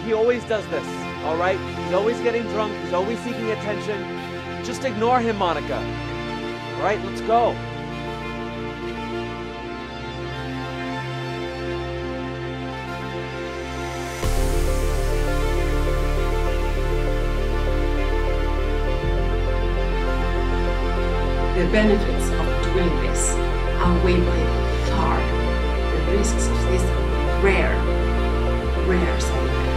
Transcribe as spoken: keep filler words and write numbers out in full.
he always does this, all right? He's always getting drunk. He's always seeking attention. Just ignore him, Monica. All right, let's go. The benefits of doing this outweigh by far the risks of this rare, rare side effect.